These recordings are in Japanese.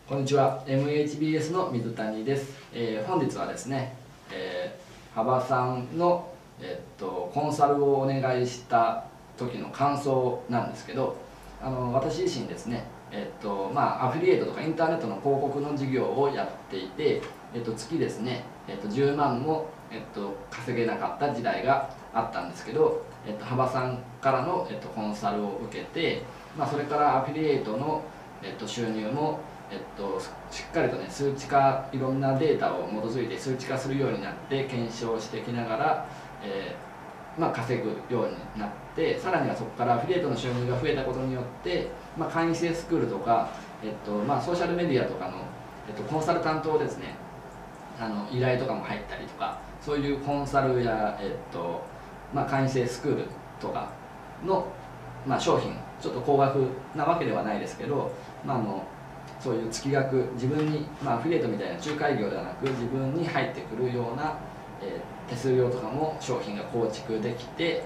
こんにちは、MHBS の水谷です。本日はですね、幅さんの、コンサルをお願いした時の感想なんですけど、私自身ですね、アフィリエイトとかインターネットの広告の事業をやっていて、月ですね、10万も、稼げなかった時代があったんですけど、幅さんからの、コンサルを受けて、それからアフィリエイトの、収入もしっかりとね数値化、いろんなデータを基づいて数値化するようになって検証してきながら、稼ぐようになって、さらにはそこからアフィリエイトの収入が増えたことによって、会員制スクールとか、ソーシャルメディアとかの、コンサルタントをですね、依頼とかも入ったりとか、そういうコンサルや、会員制スクールとかの、商品、ちょっと高額なわけではないですけど、そういう月額、自分に、アフィリエイトみたいな仲介業ではなく自分に入ってくるような、手数料とかも商品が構築できて、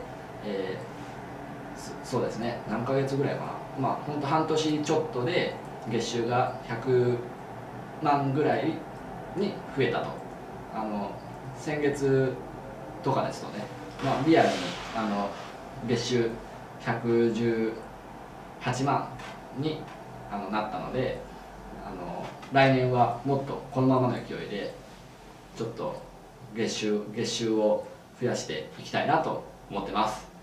そうですね、何ヶ月ぐらいかな、本当半年ちょっとで月収が100万ぐらいに増えたと。先月とかですとね、リアルに月収118万になったので、来年はもっとこのままの勢いでちょっと月収を増やしていきたいなと思ってます。